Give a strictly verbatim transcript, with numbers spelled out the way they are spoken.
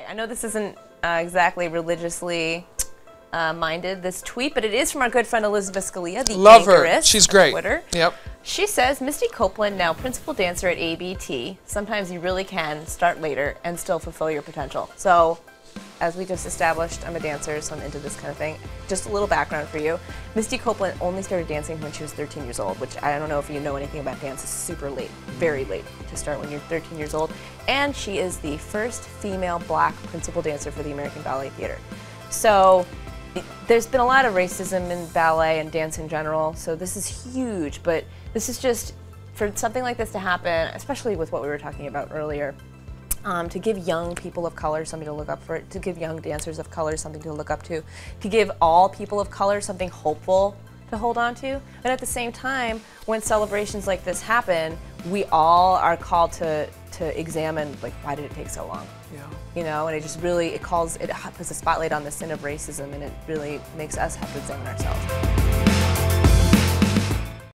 I know this isn't uh, exactly religiously uh, minded, this tweet, but it is from our good friend Elizabeth Scalia, the Love her. anchoress She's of great. Twitter. Yep. She says, Misty Copeland, now principal dancer at A B T. Sometimes you really can start later and still fulfill your potential. So, as we just established, I'm a dancer, so I'm into this kind of thing. Just a little background for you. Misty Copeland only started dancing when she was thirteen years old, which I don't know if you know anything about dance. It's super late, very late to start when you're thirteen years old. And she is the first female black principal dancer for the American Ballet Theater. So it, there's been a lot of racism in ballet and dance in general, so this is huge, but this is just, for something like this to happen, especially with what we were talking about earlier, Um, to give young people of color something to look up for, to give young dancers of color something to look up to, to give all people of color something hopeful to hold on to. But at the same time, when celebrations like this happen, we all are called to, to examine, like, why did it take so long? Yeah. You know, and it just really, it calls, it puts a spotlight on the sin of racism, and it really makes us have to examine ourselves.